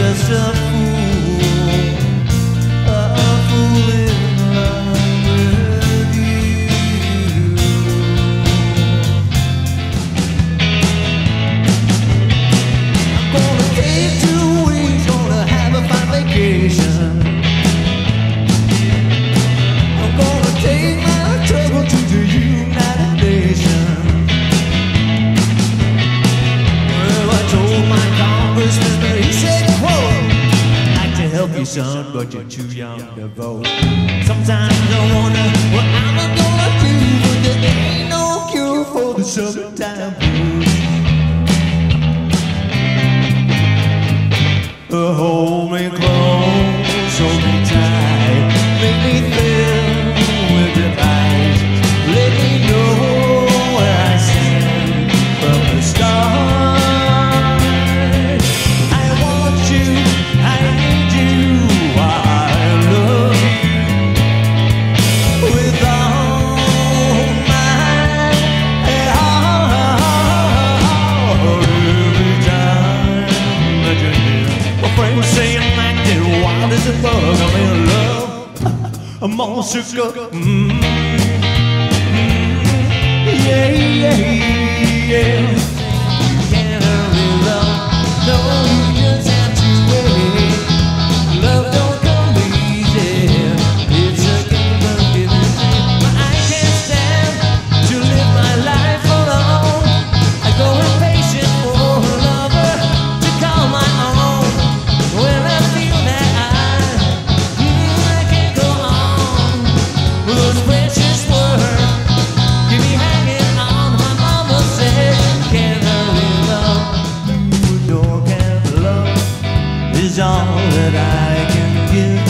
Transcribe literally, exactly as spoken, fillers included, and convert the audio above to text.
just a fool, a fool in love with you. I'm gonna take two weeks, gonna have a fine vacation. I'm gonna take my trouble to the United Nations. Well, I told my congressman, but he said, quote, I'd like to help you, son, but you're too young to vote. Sometimes I wonder what I'm gonna do, but there ain't no cure for the summertime blues. Uh, hold me close, hold me tight, make me feel with your eyes. Let me know where I stand from the start. I want you, I need you, I love you with all my heart. Every time that you're here, my friends say I'm acting wild as a bug. I'm in love, I'm all shook up. Mm-hmm. Yeah, yeah, yeah. You can't hurry love, no, you just have to wait. Love don't come easy, it's a game of give and take. But I can't stand to live my life alone. I go impatient for a lover to call my own. When I feel that I, mm, I can't go on with those precious words. You be hanging on, my mama said, can't hurry love. You adore, can't love is all that I can give.